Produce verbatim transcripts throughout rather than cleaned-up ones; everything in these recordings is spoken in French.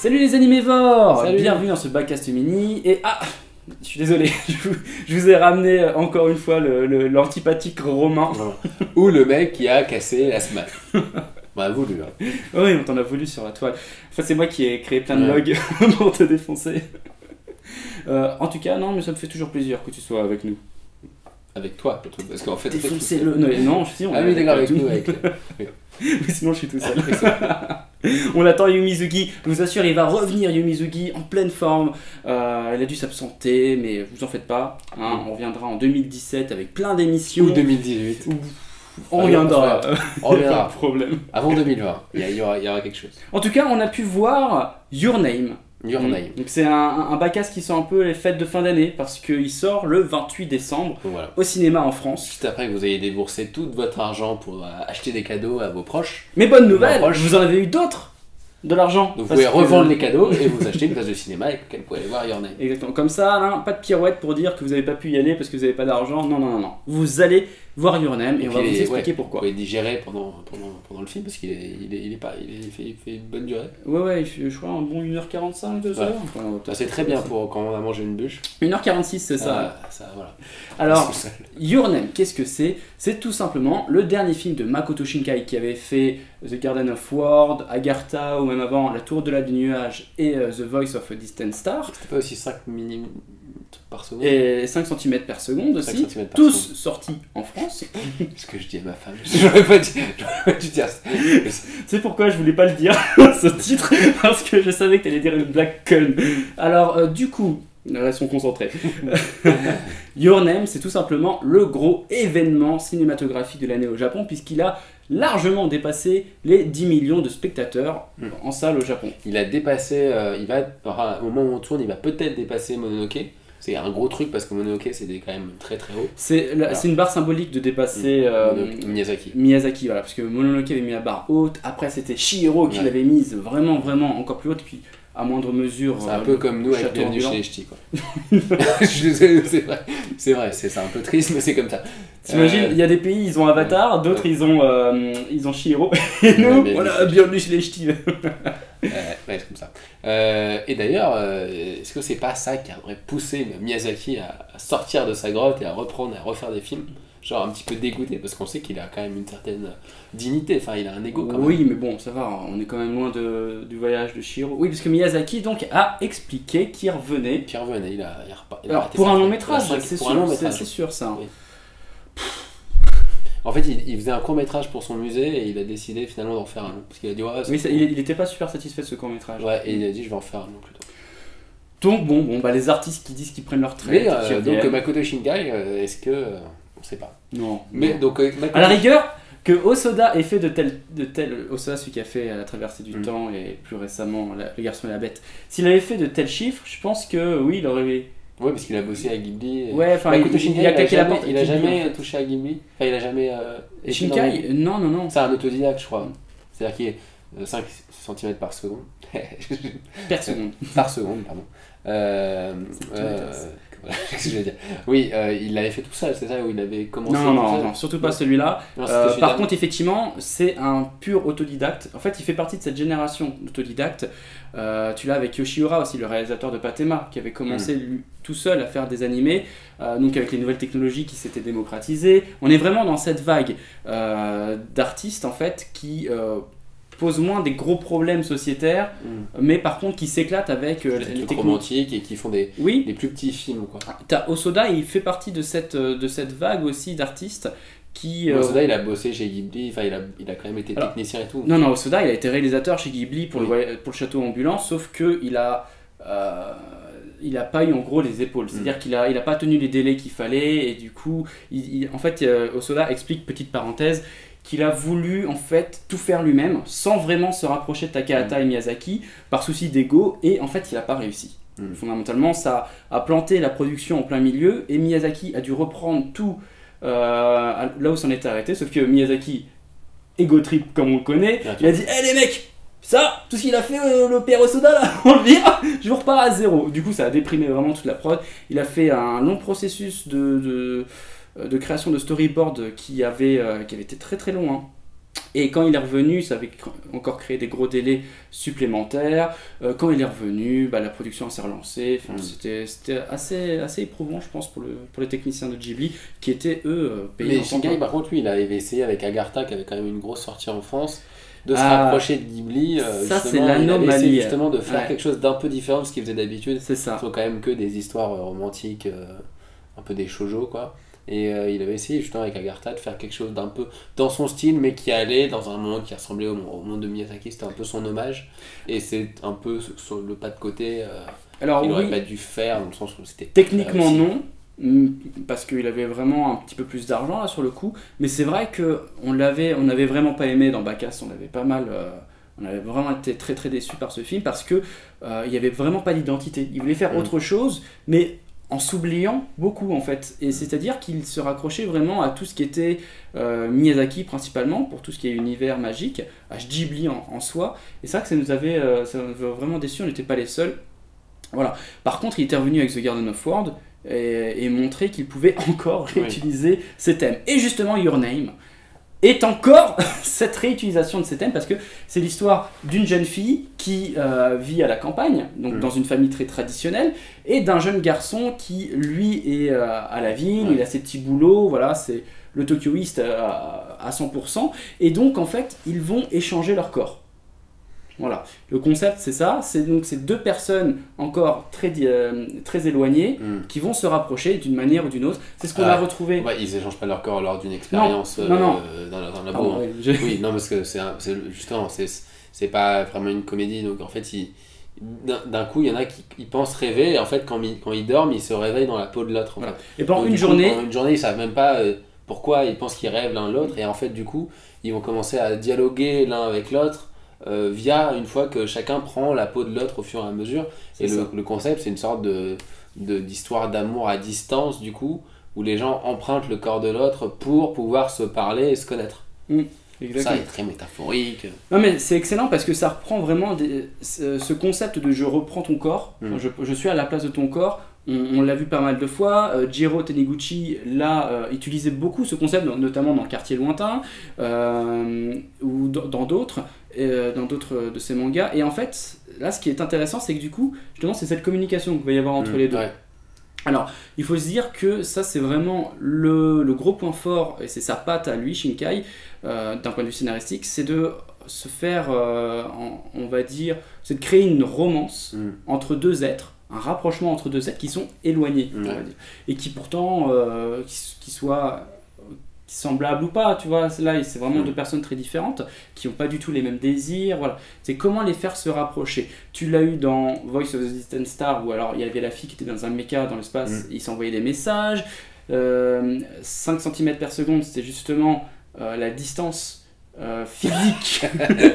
Salut les animévores. Salut. Bienvenue dans ce Backcast Mini. Et ah, je suis désolé, je vous, je vous ai ramené encore une fois le- le- l'antipathique Romain. Ou le mec qui a cassé la semaine. Bah, voulu. Hein. Oui, on t'en a voulu sur la toile. Enfin, c'est moi qui ai créé plein de Ouais. logs pour te défoncer. Euh, en tout cas, non, mais ça me fait toujours plaisir que tu sois avec nous. Avec toi, le truc. Parce qu'en fait. Défoncez-le. Non, non, si, on Ah est oui, d'accord, avec tout. nous. Avec... Mais sinon, je suis tout seul. Avec ça. On attend Yumizuki, je vous assure, il va revenir Yumizuki en pleine forme. Euh, il a dû s'absenter, mais vous en faites pas. Hein, on reviendra en deux mille dix-sept avec plein d'émissions. Ou deux mille dix-huit. On Ah, reviendra. On Pas de verra. problème. Avant deux mille vingt. Il y, a- il y aura, il y aura quelque chose. En tout cas, on a pu voir Your Name. Your Mm. Name. Donc c'est un, un backcast qui sort un peu les fêtes de fin d'année parce qu'il sort le vingt-huit décembre Donc voilà. au cinéma en France. Juste après que vous ayez déboursé tout votre argent pour euh, acheter des cadeaux à vos proches, Mais bonne nouvelle, Proche. vous en avez eu d'autres de l'argent. donc vous Parce pouvez que- revendre les cadeaux et vous acheter une place de cinéma avec laquelle vous pouvez aller voir Your Name. Exactement, comme ça, hein, pas de pirouette pour dire que vous n'avez pas pu y aller parce que vous n'avez pas d'argent. Non, non, non, non. Vous allez voir Your Name et, Et on puis va vous les- expliquer ouais, pourquoi. Vous pouvez digérer pendant, pendant, pendant le film parce qu'il est, il est, il est pas, il, est, il, fait, il fait une bonne durée. Ouais, ouais, il fait, je crois un bon une heure quarante-cinq, deux Ouais. heures. Enfin, Ça, c'est très bien pour quand on a mangé une bûche. une heure quarante-six, c'est ça. Ah, ça, voilà. Alors, Tout seul. Your Name, qu'est-ce que c'est? C'est tout simplement le dernier film de Makoto Shinkai qui avait fait The Garden of Ward, Agartha ou même avant La Tour de la du Nuage et euh, The Voice of a Distant Star. C'était pas aussi cinq minutes par seconde Et cinq centimètres par seconde cinq aussi. centimètres par Tous seconde. sortis en France. Ce que je dis à ma femme. J'aurais pas dû, j'aurais pas dû dire ça. C'est pourquoi je voulais pas le dire, ce titre, parce que je savais que t'allais dire une blague conne. Alors, euh, du coup, restons concentrés. Your Name, c'est tout simplement le gros événement cinématographique de l'année au Japon, puisqu'il a largement dépassé les dix millions de spectateurs Mm. en salle au Japon. Il a dépassé, euh, il va, enfin, au moment où on tourne, il va peut-être dépasser Mononoke. C'est un gros truc parce que Mononoke c'était quand même très très haut. C'est la- Alors. c'est une barre symbolique de dépasser euh, Mono- Miyazaki. Miyazaki, voilà, parce que Mononoke avait mis la barre haute, après c'était Chihiro qui Ouais. l'avait mise vraiment, vraiment encore plus haute, puis à moindre mesure. C'est un euh, peu comme nous avec Château Bienvenue ambulant. chez les Ch'tis, quoi. Je suis désolé, c'est vrai, c'est vrai, c'est c'est un peu triste, mais c'est comme ça. T'imagines, Euh, il y a des pays, ils ont Avatar, d'autres Ouais. ils ont euh, ils ont Chihiro, et Ouais, nous, mais- voilà, bienvenue chez les ch'tis. Euh, ouais, c'est comme ça. Euh, et d'ailleurs, euh, est-ce que c'est pas ça qui aurait poussé Miyazaki à, à sortir de sa grotte et à reprendre, à refaire des films? Genre un petit peu dégoûté, parce qu'on sait qu'il a quand même une certaine dignité, enfin il a un ego quand même. Oui, mais bon, ça va, on est quand même loin de, du voyage de Chihiro. Oui, parce que Miyazaki donc a expliqué qu'il revenait. Puis il revenait, il a, il a repa- il a Alors arrêté pour ça. un long Il a métrage, cinq- c'est pour un sûr, long c'est métrage. c'est sûr ça. Oui. En fait, il, il faisait un court métrage pour son musée et il a décidé finalement d'en faire un long. Parce qu'il a dit, ouais, c'est Oui, ça- cool. il, il était pas super satisfait de ce court métrage. Ouais, et il a dit, je vais en faire un long plutôt. Donc bon, bon, bah les artistes qui disent qu'ils prennent leur Mais retraite, qui euh, donc reviennent. Makoto Shinkai, euh, est-ce que. euh, on sait pas. Non. Mais non. donc, euh, Makoto- À la rigueur, que Osoda ait fait de tel, de tel Osoda, celui qui a fait La Traversée du Mm. Temps et plus récemment la- Le Garçon et la Bête, s'il avait fait de tels chiffres, je pense que oui, il aurait. Ouais, parce qu'il a bossé à Ghibli. et- Ouais, enfin, Makoto il- Shinkai, il y a il a claqué la jamais, porte il a avec Ghibli, jamais en fait. touché à Ghibli. Enfin, il a jamais. Euh, été dans Shinkai Ghibli. Non, non, non. C'est un autodidacte, je crois. C'est-à-dire qu'il est euh, cinq centimètres par seconde. Per seconde. par seconde, pardon. Euh, Centimètres. euh, voilà, qu'est-ce que je veux dire. Oui, euh, il l'avait fait tout seul, c'est ça, où il avait commencé Non, tout non, seul non, surtout pas celui-là. Non, c'était Euh, celui par d'avant. contre, effectivement, c'est un pur autodidacte. En fait, il fait partie de cette génération d'autodidactes. Euh, tu l'as avec Yoshihira aussi, le réalisateur de Patema, qui avait commencé lui, tout seul à faire des animés, euh, donc avec les nouvelles technologies qui s'étaient démocratisées. On est vraiment dans cette vague euh, d'artistes, en fait, qui euh, posent moins des gros problèmes sociétaires, Mm. mais par contre qui s'éclatent avec euh, Des les trucs techniques. romantiques et qui font des, Oui, des plus petits films, quoi. t'as Osoda, il fait partie de cette, euh, de cette vague aussi d'artistes qui... euh, Osoda, il a bossé chez Ghibli, enfin, il a, il a quand même été Alors, technicien et tout. Non, non, Osoda, il a été réalisateur chez Ghibli pour, Oui. le, voy- pour le château ambulant, sauf que il a, euh, il a pas eu en gros les épaules. C'est-à-dire qu'il a, il a pas tenu les délais qu'il fallait, et du coup, il, il- en fait, euh, Osoda explique, petite parenthèse, qu'il a voulu en fait tout faire lui-même, sans vraiment se rapprocher de Takahata et Miyazaki, par souci d'ego, et en fait, il n'a pas réussi. Mm. Fondamentalement, ça a planté la production en plein milieu, et Miyazaki a dû reprendre tout euh, là où s'en était arrêté, sauf que Miyazaki, ego trip comme on le connaît, Bien il a dit hé les mecs, ça, tout ce qu'il a fait euh, le père Osoda là, on le vire, je vous repars à zéro. Du coup, ça a déprimé vraiment toute la prod. Il a fait un long processus de, de, de création de storyboard qui avait, euh, qui avait été très très long. Hein. Et quand il est revenu, ça avait encore créé des gros délais supplémentaires. Euh, quand il est revenu, bah, la production s'est relancée. Enfin, Mm. c'était, c'était assez, assez éprouvant, je pense, pour, le, pour les techniciens de Ghibli, qui étaient, eux, euh, payés Mais en Shinkai, temps. par contre, lui, il avait essayé avec Agartha, qui avait quand même une grosse sortie en France, de se Ah, rapprocher de Ghibli. euh, ça, justement, c'est il avait l'anomalie. essayé justement de faire Ouais. quelque chose d'un peu différent de ce qu'il faisait d'habitude. C'est Ce ça. sont quand même que des histoires euh, romantiques, euh, un peu des shoujo, quoi. Et euh, il avait essayé justement avec Agartha de faire quelque chose d'un peu dans son style, mais qui allait dans un monde qui ressemblait au, au monde de Miyazaki. C'était un peu son hommage. Et c'est un peu sur le pas de côté euh, Alors, qu'il n'aurait oui, pas dû faire, dans le sens où c'était techniquement réussi. non, mm, parce qu'il avait vraiment un petit peu plus d'argent là sur le coup, mais c'est vrai qu'on l'avait, on n'avait vraiment pas aimé dans Bacchus, on avait pas mal, euh, on avait vraiment été très très déçus par ce film parce que euh, il y avait vraiment pas d'identité. Il voulait faire Mm. autre chose, mais en s'oubliant beaucoup en fait. Et c'est-à-dire qu'il se raccrochait vraiment à tout ce qui était euh, Miyazaki principalement, pour tout ce qui est univers magique, à Ghibli en, en soi. Et c'est vrai que ça nous avait, euh, ça nous avait vraiment déçus, on n'était pas les seuls. Voilà. Par contre, il était revenu avec The Garden of World et, et montrer qu'il pouvait encore Oui. réutiliser ces thèmes. Et justement, Your Name est encore cette réutilisation de ces thèmes parce que c'est l'histoire d'une jeune fille qui euh, vit à la campagne, donc Mm. dans une famille très traditionnelle, et d'un jeune garçon qui, lui, est euh, à la ville, Ouais. il a ses petits boulots, voilà, c'est le Tokyoïste à, à cent pour cent, et donc en fait, ils vont échanger leur corps. Voilà, le concept c'est ça, c'est donc ces deux personnes encore très, di- euh, très éloignées Mm. qui vont se rapprocher d'une manière ou d'une autre. C'est ce qu'on Ah, a retrouvé. Ouais, ils échangent pas leur corps lors d'une expérience non, non. euh, dans, dans un Ah, labo. hein. ouais, j'ai- Oui, non, parce que c'est un- c'est- justement, c'est c'est pas vraiment une comédie, donc en fait, il- d'un d'un coup, il y en a qui ils pensent rêver, et en fait, quand ils, quand ils dorment, ils se réveillent dans la peau de l'autre. en Voilà. fait. Et pendant Donc, une du coup, journée, pendant une journée, ils savent même pas euh, pourquoi ils pensent qu'ils rêvent l'un l'autre, et en fait, du coup, ils vont commencer à dialoguer l'un avec l'autre euh, via une fois que chacun prend la peau de l'autre au fur et à mesure. C'est Et le, ça. le concept, c'est une sorte de de- d'histoire d'amour à distance, du coup, où les gens empruntent le corps de l'autre pour pouvoir se parler et se connaître. Ça exactement. est très métaphorique. Non mais c'est excellent parce que ça reprend vraiment des- ce, ce concept de je reprends ton corps, Mm. je, je suis à la place de ton corps. On, on l'a vu pas mal de fois. Euh, Jiro Taniguchi là euh, utilisait beaucoup ce concept, dans- notamment dans Quartier lointain euh, ou dans dans d'autres, euh, dans d'autres de ses mangas. Et en fait, là, ce qui est intéressant, c'est que du coup, justement, c'est cette communication qu'il va y avoir entre Mm, les deux. ouais. Alors, il faut se dire que ça, c'est vraiment le, le gros point fort, et c'est sa patte à lui, Shinkai, euh, d'un point de vue scénaristique, c'est de se faire, euh, en- on va dire, c'est de créer une romance Mm. entre deux êtres, un rapprochement entre deux êtres qui sont éloignés, on Ouais. va dire, et qui pourtant, euh, qui, qui soient qui semblables ou pas, tu vois, là, c'est vraiment Mm. deux personnes très différentes, qui n'ont pas du tout les mêmes désirs, voilà. C'est comment les faire se rapprocher. Tu l'as eu dans Voice of the Distant Star, où alors il y avait la fille qui était dans un méca dans l'espace, Mm. et il s'envoyait des messages. Euh, cinq centimètres par seconde, c'était justement euh, la distance euh, physique.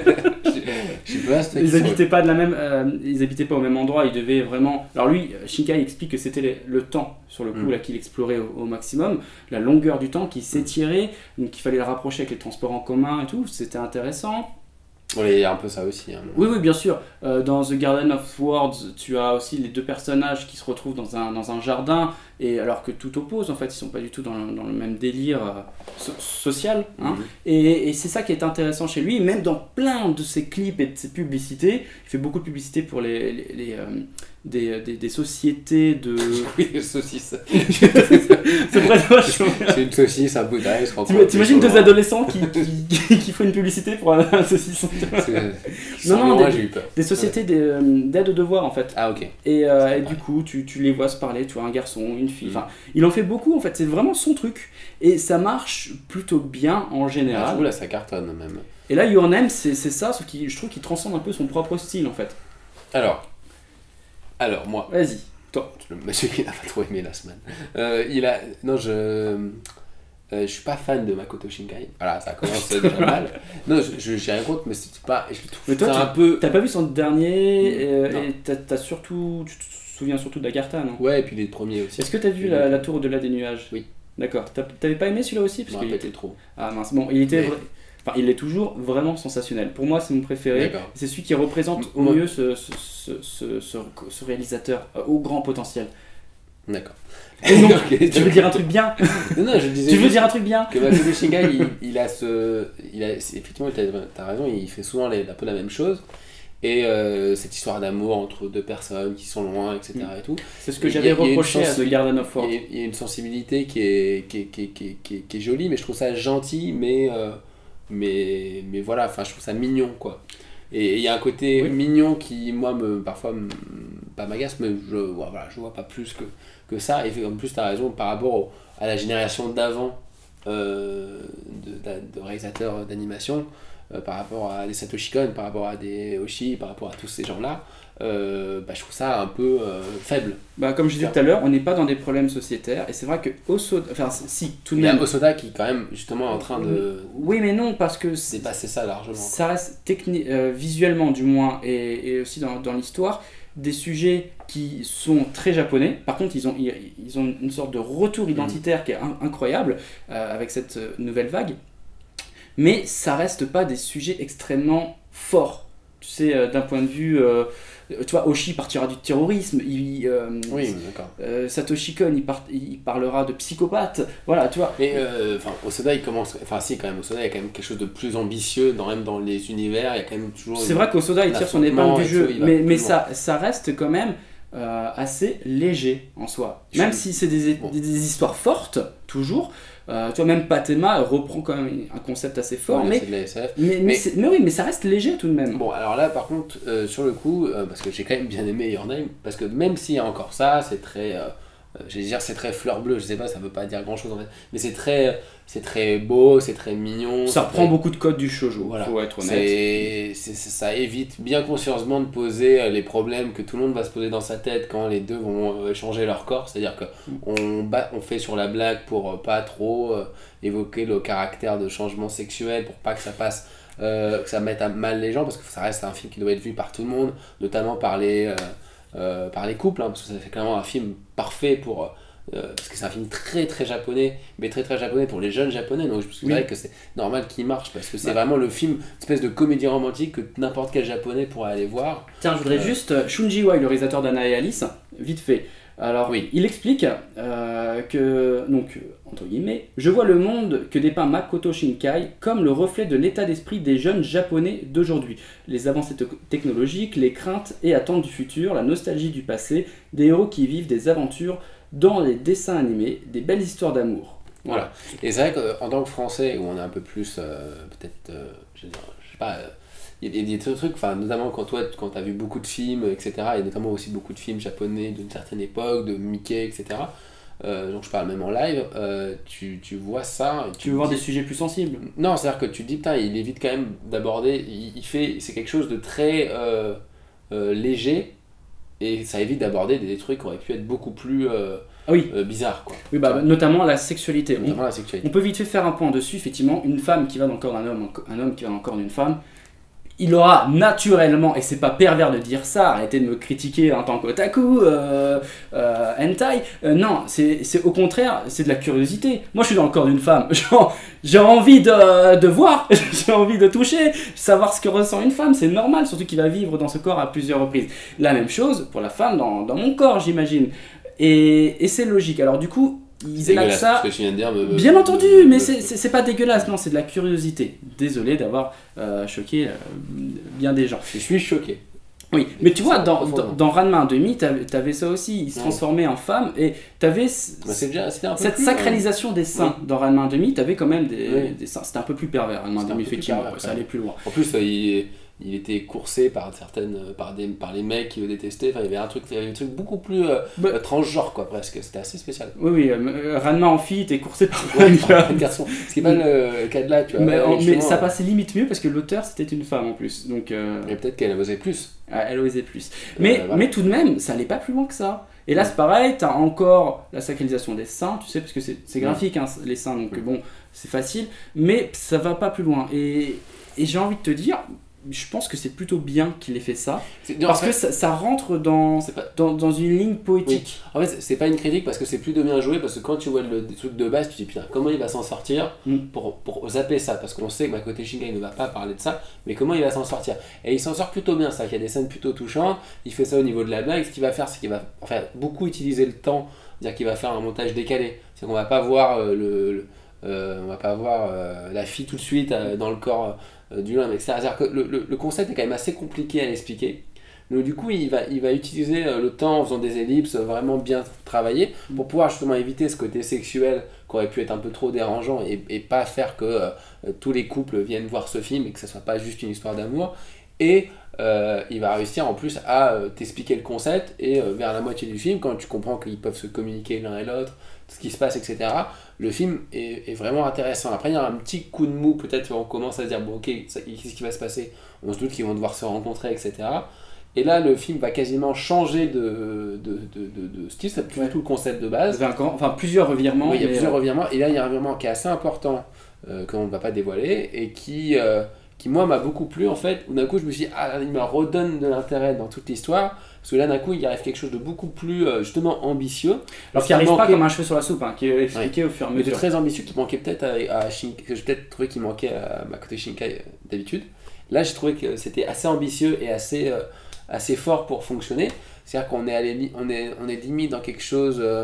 Je sais pas, c'était Ils qui sont- habitaient pas de la même, euh, ils habitaient pas au même endroit. Ils devaient vraiment. Alors lui, Shinkai explique que c'était les- le temps sur le coup Mm. là qu'il explorait au, au maximum, la longueur du temps qui s'étirait, donc il fallait le rapprocher avec les transports en commun et tout. C'était intéressant. Ouais, il y a un peu ça aussi. hein. Oui, oui, bien sûr. Euh, dans The Garden of Words, tu as aussi les deux personnages qui se retrouvent dans un, dans un jardin, et alors que tout oppose, en fait, ils sont pas du tout dans le, dans le même délire euh, so- social. Hein. Mhm. Et, et c'est ça qui est intéressant chez lui, même dans plein de ses clips et de ses publicités, il fait beaucoup de publicités pour les, les- les, euh, des, des, des sociétés de... Oui, les saucisses. c'est vrai, vachement bien. C'est une saucisse, un bout d'ail, je crois. T'im- T'imagines deux adolescents qui, qui, qui font une publicité pour un, un saucisson. Non, Non, non, moi des- j'ai eu peur. Des sociétés des, euh, d'aide aux devoirs en fait. Ah, ok. Et, euh, C'est et vrai. du coup, tu, tu les vois se parler, tu vois un garçon, une fille, Mm. enfin, il en fait beaucoup en fait, c'est vraiment son truc. Et ça marche plutôt bien en Ah, je général. trouve là, ça cartonne même. Et là, Your Name, c'est c'est ça, sauf qu'il je trouve qu'il transcende un peu son propre style en fait. Alors, alors moi, Vas-y, toi. le monsieur qui n'a pas trop aimé la semaine. Euh, il a. Non, je. euh, je suis pas fan de Makoto Shinkai. Voilà, ça commence déjà mal. Non, je, je j'ai rien contre, mais c'est pas. Je le trouve Mais toi, c'est tu- un peu. T'as pas vu son dernier, Mm, euh, non. et t'as t'as surtout. Tu te souviens surtout d'Agartha, non? Ouais, et puis les premiers aussi. Est-ce que t'as vu la, la tour au-delà des nuages? Oui. D'accord. T'as- T'avais pas aimé celui-là aussi? Je Parce me qu'il rappelle était... trop. Ah mince, bon, il était. Mais- vra- Enfin, il est toujours vraiment sensationnel. Pour moi, c'est mon préféré. D'accord. C'est celui qui représente M- au moi- mieux ce, ce, ce, ce, ce- ce réalisateur euh, au grand potentiel. D'accord. Et non, Ok, tu veux dire un truc bien? Non, non, je disais Tu veux juste dire un truc bien? que Makoto Shinkai, il, il a ce. Il a, effectivement, tu as raison, il fait souvent les, un peu la même chose. Et euh, cette histoire d'amour entre deux personnes qui sont loin, et cetera. Et tout. C'est ce que Il y a- j'avais il y a une reproché à The sensibil- Garden of War. Il y, a, il y a une sensibilité qui est, qui est, qui est, qui est, qui est- qui est jolie, mais je trouve ça gentil, mais, euh, mais, mais voilà, enfin, je trouve ça mignon, quoi. Et il y a un côté Oui. mignon qui, moi, me, parfois, me- pas m'agace, mais je vois, voilà, je vois pas plus que, que ça. Et en plus, tu as raison, par rapport au- à la génération d'avant euh, de, de- de réalisateurs d'animation, euh, par rapport à des Satoshi Kon, par rapport à des Oshii, par rapport à tous ces gens-là, euh, bah, je trouve ça un peu euh, faible. Bah, comme je disais tout à l'heure, on n'est pas dans des problèmes sociétaires. Et c'est vrai que Osoda, enfin si, tout de Il y a même. Osoda qui est quand même justement en train de Oui, mais non, parce que c'est- dépasser ça largement. ça reste techni- euh, visuellement du moins et, et aussi dans, dans l'histoire des sujets qui sont très japonais. Par contre, ils ont, ils, ils ont une sorte de retour identitaire qui est in- incroyable euh, avec cette euh, nouvelle vague. Mais ça reste pas des sujets extrêmement forts. Tu sais, euh, d'un point de vue, euh, tu vois, Oshii partira du terrorisme. Il, euh, Oui, d'accord. euh, Satoshi Kon, il, part- il parlera de psychopathe. Voilà, tu vois. Mais euh, enfin, Osoda, il commence. Enfin, si, quand même, Osoda, il y a quand même quelque chose de plus ambitieux, dans, même dans les univers, il y a quand même toujours. C'est une- vrai qu'Osoda il tire son l'affrontement épingle du et jeu, tout, il va mais, plus mais loin. ça, ça reste quand même euh, assez léger en soi. Je Même suis- si c'est des, bon. des, des histoires fortes, toujours. Euh, tu vois, même Patema reprend quand même un concept assez fort, Ouais, mais, c'est de la S F. mais, mais, Mais- c'est- mais oui, mais ça reste léger tout de même. Bon, alors là, par contre, euh, sur le coup, euh, parce que j'ai quand même bien aimé Your Name, parce que même s'il y a encore ça, c'est très. Euh, euh, je vais dire, c'est très fleur bleue, je sais pas, ça veut pas dire grand chose en fait, mais c'est très, c'est très beau, c'est très mignon. Ça c'est reprend très- beaucoup de codes du shoujo, Voilà. faut être honnête. C'est, c'est- c'est- ça évite bien consciencement de poser euh, les problèmes que tout le monde va se poser dans sa tête quand les deux vont euh, échanger leur corps. C'est-à-dire qu'on bat, on fait sur la blague pour euh, pas trop euh, évoquer le caractère de changement sexuel, pour pas que ça passe, euh, que ça mette à mal les gens, parce que ça reste un film qui doit être vu par tout le monde, notamment par les, euh, euh, par les couples, hein, parce que ça fait clairement un film parfait pour... euh, euh, parce que c'est un film très très japonais, mais très très japonais pour les jeunes japonais, donc je me Oui. que c'est normal qu'il marche, parce que c'est Ouais. vraiment le film, une espèce de comédie romantique que n'importe quel japonais pourrait aller voir. Tiens, je voudrais Euh. juste, euh, Shunji Wai, le réalisateur d'Anna et Alice, vite fait. Alors, Oui. il explique euh, que, donc, euh, entre guillemets, je vois le monde que dépeint Makoto Shinkai comme le reflet de l'état d'esprit des jeunes japonais d'aujourd'hui. Les avancées te- technologiques, les craintes et attentes du futur, la nostalgie du passé, des héros qui vivent des aventures dans les dessins animés, des belles histoires d'amour. Voilà. Et c'est vrai qu'en tant que Français, où on est un peu plus, euh, peut-être, euh, je, veux dire, je sais pas, euh, il y a des trucs, enfin, notamment quand toi, quand tu as vu beaucoup de films, et cetera, et notamment aussi beaucoup de films japonais d'une certaine époque, de Mickey, et cetera, euh, donc je parle même en live, euh, tu, tu vois ça. Et Tu veux voir te des dis- sujets plus sensibles? Non, c'est-à-dire que tu te dis, putain, il évite quand même d'aborder, il, il fait, c'est quelque chose de très euh, euh, léger, et ça évite d'aborder des trucs qui auraient pu être beaucoup plus euh, Ah oui, euh, bizarres, quoi. oui bah, notamment la sexualité. On- Notamment la sexualité. On peut vite fait faire un point dessus, effectivement, une femme qui va dans le corps d'un homme, un homme qui va dans le corps d'une femme, il aura naturellement, et c'est pas pervers de dire ça, arrêtez de me critiquer en tant qu'otaku, euh, euh, hentai, euh, non, c'est c'est au contraire, c'est de la curiosité. Moi je suis dans le corps d'une femme, Genre, j'ai envie de, de voir, j'ai envie de toucher, savoir ce que ressent une femme, c'est normal, surtout qu'il va vivre dans ce corps à plusieurs reprises. La même chose pour la femme dans, dans mon corps, j'imagine. Et, et c'est logique. Alors du coup, ils C'est élaguent dégueulasse, ça. ce que tu viens de dire me- me- Bien entendu, me- mais me- c'est- c'est c'est pas dégueulasse, non, c'est de la curiosité. Désolé d'avoir euh, choqué euh, bien des gens. Je suis choqué. Oui, mais tu vois, dans, dans, Profondément. dans Ranma un demi, t'avais t'avais ça aussi, il se Ouais. transformait en femme, et t'avais c- Bah, c'est déjà, c'était un peu cette plus, sacralisation des seins. Dans Ranma un demi, t'avais quand même des, Oui. des seins. C'était un peu plus pervers, Ranma un C'était un demi, peu plus effectivement, pervers, ça quand allait même. plus loin. En plus, euh, il, il était coursé par certaines, par des, par les mecs qui le détestaient. Enfin, il y avait un truc, il y avait un truc beaucoup plus euh, Bah- euh, transgenre, quoi, presque. C'était assez spécial. Oui, oui, euh, Ranma en fille, t'es coursé par Ouais, un par gars. un garçon. Ce qui est pas le cas de là, tu vois. Mais, Ouais, en- mais justement, ça euh, passait limite mieux parce que l'auteur c'était une femme en plus, donc euh, Et peut-être qu'elle osait plus. ah, elle osait plus. Mais, Euh, voilà. mais tout de même, ça allait pas plus loin que ça. Et là c'est pareil, t'as encore la sacralisation des seins, tu sais, parce que c'est c'est graphique hein, les seins, donc Mm. bon, c'est facile, mais ça va pas plus loin. Et, et j'ai envie de te dire, je pense que c'est plutôt bien qu'il ait fait ça, C'est- non, parce en fait, que ça, ça rentre dans, c'est pas. dans, dans une ligne poétique. En fait, c'est- c'est pas une critique parce que c'est plutôt bien joué. Parce que quand tu vois le des trucs de base, tu te dis putain, comment il va s'en sortir Mm. pour, pour zapper ça. Parce qu'on sait que Makoto Shinkai ne va pas parler de ça, mais comment il va s'en sortir. Et il s'en sort plutôt bien, c'est-à-dire qu'il y a des scènes plutôt touchantes. Il fait ça au niveau de la blague. Ce qu'il va faire, c'est qu'il va enfin, beaucoup utiliser le temps c'est-à-dire qu'il va faire un montage décalé. C'est qu'on va pas voir euh, le, le euh, on va pas voir euh, la fille tout de suite euh, dans le corps euh, du l'homme, et cetera. C'est-à-dire que le, le, le concept est quand même assez compliqué à expliquer. Donc du coup, il va, il va utiliser le temps en faisant des ellipses vraiment bien travaillées pour pouvoir justement éviter ce côté sexuel qui aurait pu être un peu trop dérangeant et, et pas faire que euh, tous les couples viennent voir ce film et que ça soit pas juste une histoire d'amour. Et euh, il va réussir en plus à euh, t'expliquer le concept et euh, vers la moitié du film, quand tu comprends qu'ils peuvent se communiquer l'un et l'autre, ce qui se passe, et cetera, le film est, est vraiment intéressant. Après, il y a un petit coup de mou, peut-être on commence à se dire, bon ok, qu'est-ce qui va se passer? On se doute qu'ils vont devoir se rencontrer, et cetera. Et là, le film va quasiment changer de, de, de, de, de style, c'est plus du tout le concept de base. Un grand, enfin, plusieurs revirements. Oui, il y a mais... plusieurs revirements. Et là, il y a un revirement qui est assez important, euh, qu'on ne va pas dévoiler, et qui, euh, qui moi, m'a beaucoup plu, en fait. Où d'un coup, je me suis dit, ah, il me redonne de l'intérêt dans toute l'histoire. Parce que là, d'un coup, il arrive quelque chose de beaucoup plus, euh, justement, ambitieux. Alors qu'il n'arrive manquait... pas comme un cheveu sur la soupe, hein, qui est expliqué ouais. au fur et à mesure. Mais de très ambitieux, qui manquait peut-être à, à Shinkai, que j'ai peut-être trouvé qu'il manquait à ma côté Shinkai d'habitude. Là, j'ai trouvé que c'était assez ambitieux et assez... Euh, assez fort pour fonctionner, c'est-à-dire qu'on est, allé, on est, on est limite dans quelque chose euh,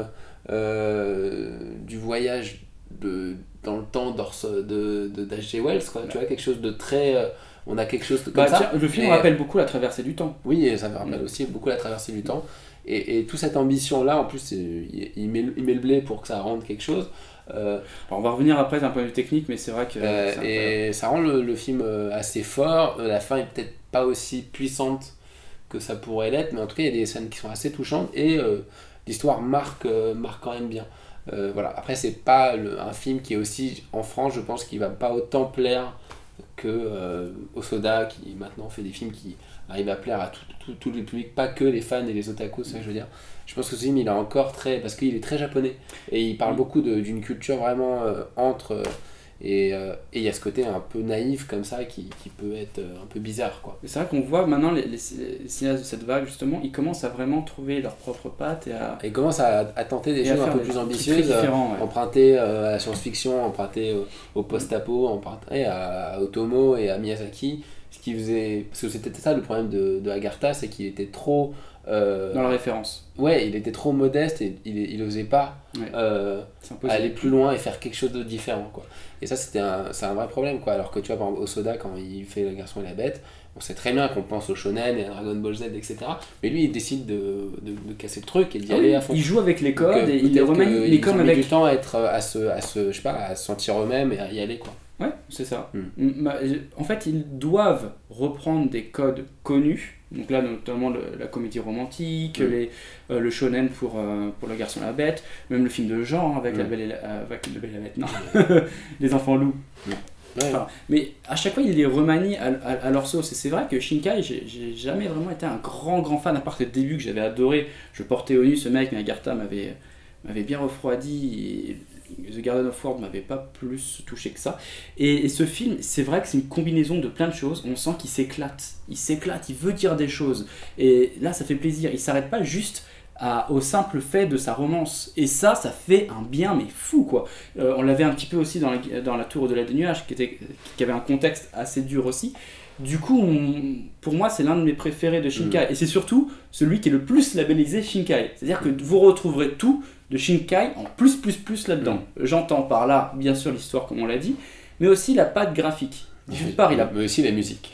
euh, du voyage de, dans le temps de, de, d'H G Wells, quoi. Ouais. Tu vois, quelque chose de très... Euh, on a quelque chose de, comme bah, ça. Tiens, le film et, rappelle beaucoup la traversée du temps. Oui, et ça me rappelle mmh. aussi beaucoup la traversée du mmh. temps. Et, et toute cette ambition-là, en plus, il, il, met, il met le blé pour que ça rende quelque chose. Euh, Alors on va revenir après d'un point de vue technique, mais c'est vrai que... Euh, et ça rend le, le film assez fort. La fin est peut-être pas aussi puissante que ça pourrait l'être, mais en tout cas il y a des scènes qui sont assez touchantes et euh, l'histoire marque, euh, marque quand même bien. Euh, voilà. Après c'est pas le, un film qui est aussi, en France je pense qu'il va pas autant plaire que euh, Osoda qui maintenant fait des films qui arrivent à plaire à tous les publics, pas que les fans et les otaku, c'est ça que je veux dire. Je pense que ce film il est encore très, parce qu'il est très japonais et il parle beaucoup d'une culture vraiment euh, entre... Euh, Et il euh, y a ce côté un peu naïf comme ça qui, qui peut être un peu bizarre, quoi. C'est vrai qu'on voit maintenant les, les, les cinéastes de cette vague justement, ils commencent à vraiment trouver leur propre patte et à... Ils commencent à, à tenter des choses un peu plus ambitieuses, ouais. emprunter euh, à la science-fiction, emprunter au, au post-apo, emprunter à, à Otomo et à Miyazaki, ce qui faisait... Parce que c'était ça le problème de, de Agartha, c'est qu'il était trop... Euh, dans la référence. Ouais, il était trop modeste et il, il osait pas ouais. euh, aller plus loin et faire quelque chose de différent, quoi. Et ça, c'était un, c'est un vrai problème, quoi. Alors que tu vois, par exemple, Osoda, quand il fait Le Garçon et la Bête, on sait très bien qu'on pense au shonen et à Dragon Ball Z, et cetera. Mais lui, il décide de, de, de casser le truc et d'y ah aller oui, à fond. Il joue avec les codes Donc, et il les remanie. Les codes avec du temps à être, à se, à se, je sais pas, à se sentir eux-mêmes et à y aller, quoi. Ouais, c'est ça. Hmm. En fait, ils doivent reprendre des codes connus. Donc là, notamment le, la comédie romantique, mmh. les, euh, le shonen pour, euh, pour Le Garçon et la Bête, même le film de genre avec, mmh. la, belle et la, euh, avec la Belle et la Bête, non, Les Enfants Loups. Mmh. Ouais. Enfin, mais à chaque fois, ils les remanient à, à, à leur sauce. Et c'est vrai que Shinkai, j'ai, j'ai jamais vraiment été un grand, grand fan, à part le début que j'avais adoré. Je portais au nu ce mec, mais Agartha m'avait, m'avait bien refroidi. Et The Garden of World m'avait pas plus touché que ça. Et, et ce film, c'est vrai que c'est une combinaison de plein de choses. On sent qu'il s'éclate. Il s'éclate, il veut dire des choses. Et là, ça fait plaisir. Il s'arrête pas juste à, au simple fait de sa romance. Et ça, ça fait un bien, mais fou, quoi. Euh, on l'avait un petit peu aussi dans la, dans la Tour au-delà des nuages, qui, était, qui avait un contexte assez dur aussi. Du coup, on, pour moi, c'est l'un de mes préférés de Shinkai. Mmh. Et c'est surtout celui qui est le plus labellisé Shinkai. C'est-à-dire que vous retrouverez tout de Shinkai en plus, plus, plus là-dedans. Mmh. J'entends par là, bien sûr, l'histoire, comme on l'a dit, mais aussi la patte graphique. D'une part, il a... Mais aussi la musique.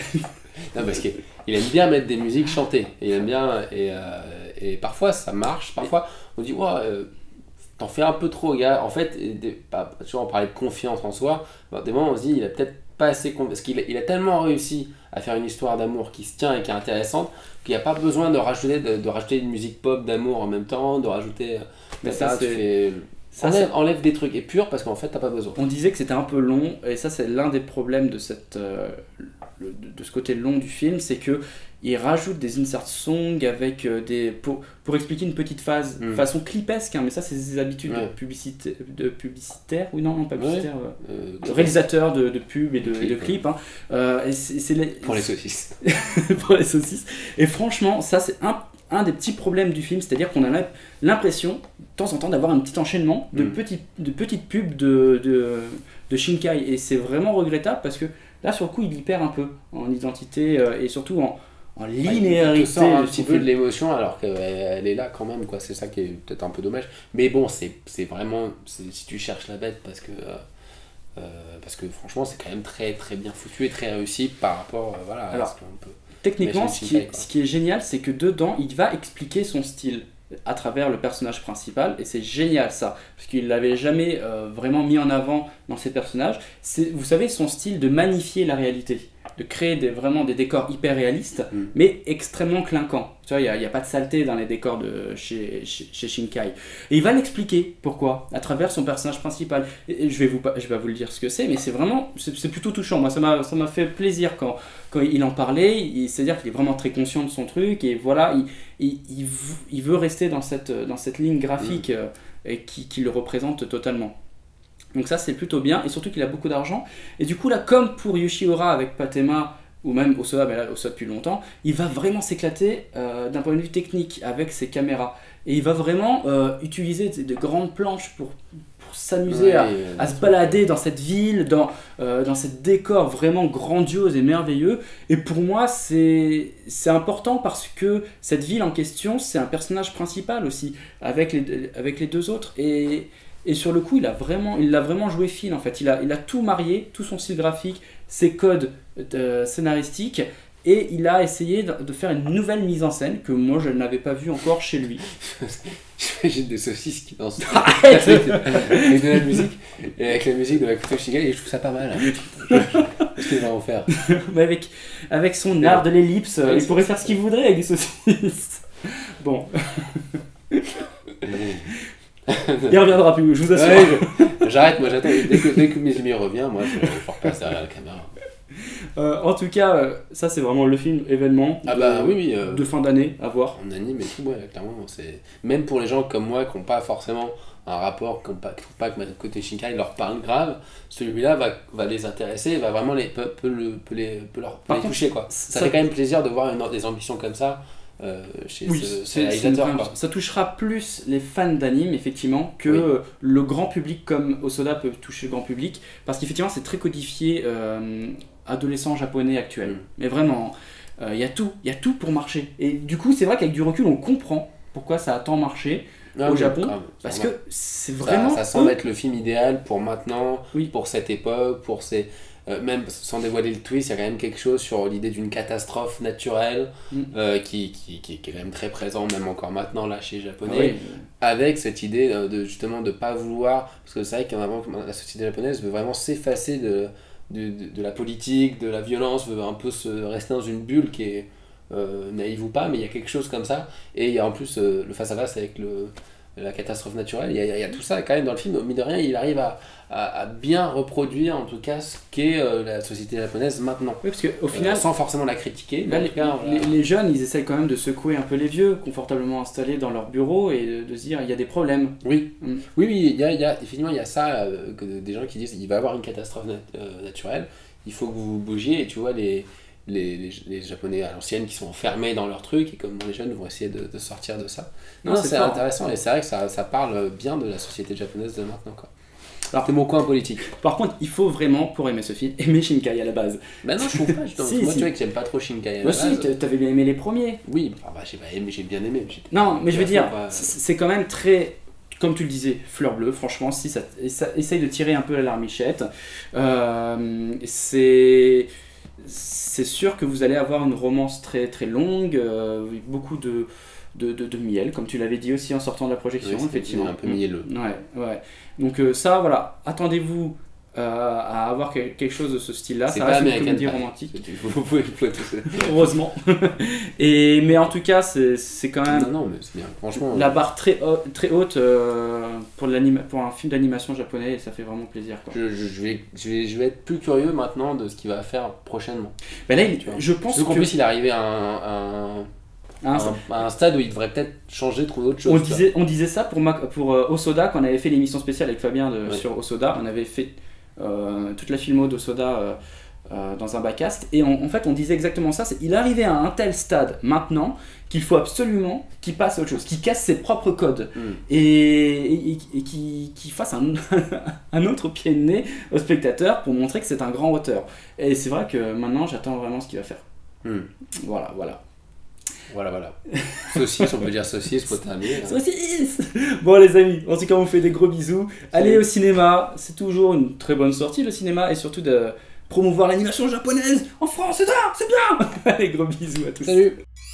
Non, parce qu'il aime bien mettre des musiques chantées. Il aime bien... Et, euh, et parfois, ça marche. Parfois, on dit, ouais, euh, t'en fais un peu trop, gars. En fait, des, pas, tu vois, on parlait de confiance en soi. Bon, des moments, on se dit, il a peut-être pas assez... Parce qu'il a, il a tellement réussi à faire une histoire d'amour qui se tient et qui est intéressante qu'il n'y a pas besoin de rajouter, de, de rajouter une musique pop d'amour en même temps, de rajouter... Mais ça, ça, tu fais... Ça, enlève, enlève des trucs épurs parce qu'en fait, t'as pas besoin. On disait que c'était un peu long, et ça, c'est l'un des problèmes de, cette, euh, le, de ce côté long du film, c'est que il rajoute des insert songs avec euh, des pour, pour expliquer une petite phase, mm. façon clipesque, hein, mais ça, c'est des habitudes ouais. de, publicité, de publicitaire, ou non, non, pas publicitaire, ouais. euh, euh, réalisateur de, de pub et de, et de clips. Hein. Euh, et c'est, c'est les, pour les saucisses. Pour les saucisses. Et franchement, ça, c'est un un des petits problèmes du film, c'est-à-dire qu'on a l'impression de temps en temps d'avoir un petit enchaînement de, mmh. petits, de petites pubs de, de, de Shinkai, et c'est vraiment regrettable parce que là sur le coup il y perd un peu en identité euh, et surtout en, en Bah, linéarité. il te sort un de petit son peu de film. l'émotion alors qu'elle elle est là quand même, quoi. C'est ça qui est peut-être un peu dommage. Mais bon, c'est c'est vraiment. c'est- Si tu cherches la bête, parce que. euh, euh, parce que franchement, c'est quand même très très bien foutu et très réussi par rapport euh, voilà, Alors, à ce qu'on peut. Techniquement, imaginer ce qui, Shinkai, est, quoi. ce qui est génial, c'est que dedans, il va expliquer son style à travers le personnage principal, et c'est génial ça, parce qu'il l'avait jamais euh, vraiment mis en avant dans ses personnages. C'est, vous savez, son style de magnifier la réalité, de créer des, vraiment des décors hyper réalistes, Mm. mais extrêmement clinquants. Tu vois, il n'y a, il y a pas de saleté dans les décors de chez, chez, chez Shinkai. Et il va l'expliquer pourquoi, à travers son personnage principal. Et, et je vais vous, pas- je vais pas vous le dire ce que c'est, mais c'est vraiment, c'est, c'est plutôt touchant. Moi, ça m'a, ça m'a fait plaisir quand, quand il en parlait. Il- C'est-à-dire qu'il est vraiment très conscient de son truc, et voilà, il, il, il vou- il veut rester dans cette, dans cette ligne graphique euh, et qui, qui le représente totalement. Donc ça, c'est plutôt bien, et surtout qu'il a beaucoup d'argent. Et du coup, là, comme pour Yoshiura avec Patema, ou même Osoda, mais là, Osoda depuis longtemps, il va vraiment s'éclater euh, d'un point de vue technique avec ses caméras. Et il va vraiment euh, utiliser de, de grandes planches pour, pour s'amuser Ouais, à, euh, à se balader dans cette ville, dans, euh, dans ces décors vraiment grandioses et merveilleux. Et pour moi, c'est c'est important parce que cette ville en question, c'est un personnage principal aussi, avec les, avec les deux autres. Et, et sur le coup, il a vraiment, il l'a vraiment joué fine en fait. Il a, il a tout marié, tout son style graphique, ses codes euh, scénaristiques. Et il a essayé de, de faire une nouvelle mise en scène que moi je n'avais pas vue encore chez lui. J'imagine des saucisses qui dansent avec, avec de la musique et avec la musique de Makoto Shinkai et je trouve ça pas mal. Qu'est-ce qu'il va en faire? Mais avec, avec son art de l'ellipse, Ouais, il c'est pourrait ça. faire ce qu'il voudrait avec des saucisses. Bon, il reviendra plus, je vous assure. Ouais, je- J'arrête, moi j'attends. Dès que, dès que Mizumi revient, moi je, je repasse derrière la caméra. Euh, en tout cas, euh, ça c'est vraiment le film événement Ah de, bah oui, oui. euh, de fin d'année à voir. En anime et tout, ouais, clairement. C'est... Même pour les gens comme moi qui n'ont pas forcément un rapport, qui ne trouvent pas que Makoto Shinkai leur parle grave, celui-là va, va les intéresser et va vraiment les, peut, peut, le- peut les, peut leur, peut Par les contre, toucher. Quoi. Ça, ça- fait quand même plaisir de voir une, des ambitions comme ça euh, chez Oui, ce, ce c'est- c'est une réalisateur. vraie- Quoi. ça touchera plus les fans d'anime effectivement que Oui. euh, le grand public comme Osoda peut toucher le grand public, parce qu'effectivement c'est très codifié euh, adolescent japonais actuel. Mm. Mais vraiment, il y a tout, il y a tout pour marcher. Et du coup c'est vrai qu'avec du recul on comprend pourquoi ça a tant marché Ah au oui, Japon, grave, c'est parce normal. que c'est Ça- vraiment ça, semble eux. être le film idéal pour maintenant, Oui. pour cette époque, pour ces... euh, même sans dévoiler le twist, il y a quand même quelque chose sur l'idée d'une catastrophe naturelle Mm. euh, qui, qui, qui, qui est quand même très présent, même encore maintenant là chez les Ah Japonais, oui. avec cette idée euh, de justement de pas vouloir, parce que c'est vrai qu'avant la société japonaise veut vraiment s'effacer de, de, de, de la politique, de la violence, veut un peu se rester dans une bulle qui est euh, naïve ou pas, mais il y a quelque chose comme ça, et il y a en plus euh, le face-à-face avec le la catastrophe naturelle, il y, a, il y a tout ça quand même dans le film, au mine de rien, il arrive à, à, à bien reproduire en tout cas ce qu'est euh, la société japonaise maintenant, Oui, parce qu'au euh, final, sans forcément la critiquer, mais là, en les, tout cas, les- voilà. les jeunes, ils essayent quand même de secouer un peu les vieux, confortablement installés dans leur bureau, et de, de se dire il y a des problèmes. Oui, Mm. oui, oui, il y a, il y a, effectivement, il y a ça, euh, que des gens qui disent il va y avoir une catastrophe nat- euh, naturelle, il faut que vous bougiez, et tu vois, les, les, les, les Japonais à l'ancienne qui sont enfermés dans leur truc, et comme les jeunes vont essayer de, de sortir de ça. Non, Non, c'est c'est fort. intéressant, et c'est vrai que ça, ça parle bien de la société japonaise de maintenant, quoi. Alors- C'est mon coin politique. Par contre, il faut vraiment, pour aimer ce film, aimer Shinkai à la base. Bah non, je trouve pas, justement. Si, Moi, si. tu vois que j'aime pas trop Shinkai à la Moi aussi, base. t'a- t'avais bien aimé les premiers. Oui, enfin, bah, j'ai pas aimé, j'ai bien aimé. J'étais- Non, mais je veux à dire, fond, pas- c'est c'est quand même très, comme tu le disais, fleur bleue. Franchement, si ça, ça essaye de tirer un peu la larmichette, euh, c'est c'est sûr que vous allez avoir une romance très très longue, euh, avec beaucoup de, de, de, de miel, comme tu l'avais dit aussi en sortant de la projection, Oui, c'est effectivement. un peu mielleux. Ouais, ouais. Donc euh, ça, voilà, attendez-vous euh, à avoir que- quelque chose de ce style-là. C'est Ça pas reste une American comédie Pie. romantique. Vous vous pouvez, vous pouvez tous- Heureusement. Et, mais en tout cas, c'est c'est quand même Non, non, mais c'est bien. Franchement, la barre très, haut- très haute euh, pour, l'anima- pour un film d'animation japonais, et ça fait vraiment plaisir. Quoi. je, je, je vais, je, vais, je vais être plus curieux maintenant de ce qu'il va faire prochainement. Ben là, il- Tu vois. je pense Surtout qu'en que plus, il est arrivé à un, à un, hein, à un- à un stade où il devrait peut-être changer, trouver autre chose. on, tu vois. disait, on disait ça pour, Mac- pour euh, Osoda, quand on avait fait l'émission spéciale avec Fabien de- Ouais. sur Osoda. On avait fait euh, toute la filmo d'Osoda euh, euh, dans un backcast. Et on- en fait, on disait exactement ça. C'est il est arrivé à un tel stade maintenant qu'il faut absolument qu'il passe à autre chose, qu'il casse ses propres codes Mm. et, et, et qu'il qu'il fasse un, un autre pied de nez au spectateur pour montrer que c'est un grand auteur. Et c'est vrai que maintenant, j'attends vraiment ce qu'il va faire. Hmm. Voilà, voilà. Voilà, voilà. Saucisse, on peut dire saucisse pour terminer. Hein. Saucisse. Bon les amis, en tout cas on vous fait des gros bisous. Allez au cinéma, c'est toujours une très bonne sortie le cinéma, et surtout de promouvoir l'animation japonaise en France, c'est ça, c'est bien. Allez, gros bisous à tous. Salut.